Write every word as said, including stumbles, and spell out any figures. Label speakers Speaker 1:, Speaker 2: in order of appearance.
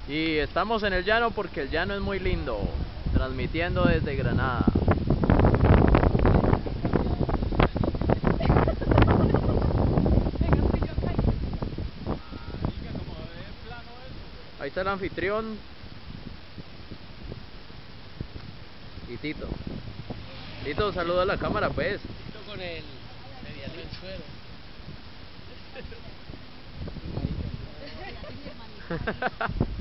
Speaker 1: Y estamos en el llano porque el llano es muy lindo, transmitiendo desde Granada. Ahí está el anfitrión y Tito. Tito, saluda a la cámara pues.
Speaker 2: Tito con el mediano en suero.